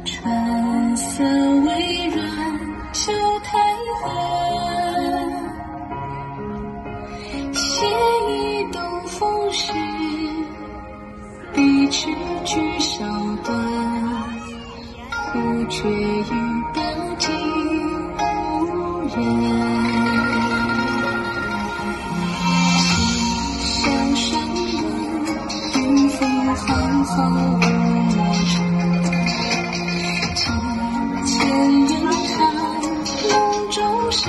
春色微软，秋苔痕。写一东风时，笔直句少短，忽却欲标记无人。心上山门，云飞寒号无墨尘。千人看梦中神，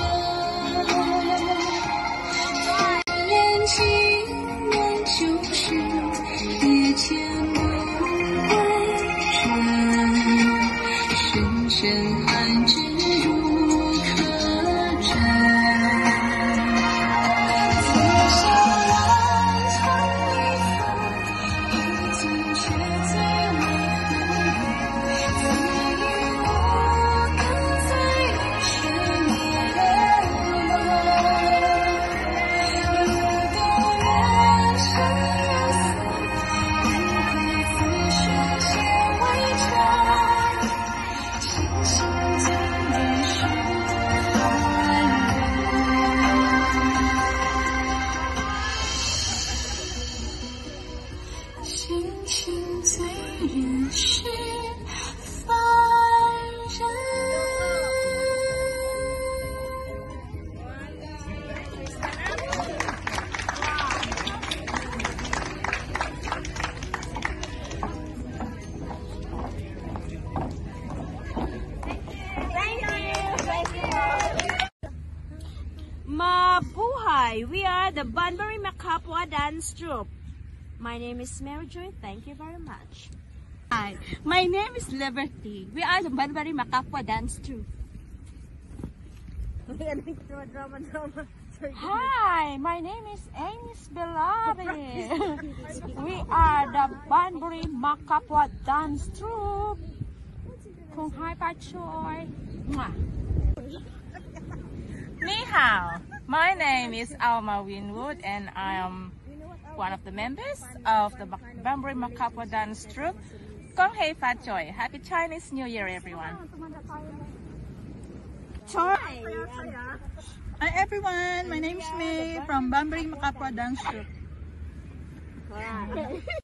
年轻年旧时，夜前不归人。深深寒枝如可枕，此生难藏一份，一字却最为何缘？在于我跟在你身边，路多远长又似，一回此生皆为常。星星总认识寒人，星星最认识凡人。 Mabuhay! We are the Bunbury Makapwa Dance Troupe. My name is Mary Joy. Thank you very much. Hi, my name is Liberty. We are the Bunbury Makapwa Dance Troupe. Hi, my name is Agnes Beloved. We are the Bunbury Makapwa Dance Troupe. Kung hai pa choy. Ni hao. My name is Alma Winwood and I am one of the members of the Bunbury Makapwa Dance Troupe. Kong hei fa choy. Happy Chinese New Year, everyone. Hi everyone, my name is May from Bunbury Makapwa Dance Troupe.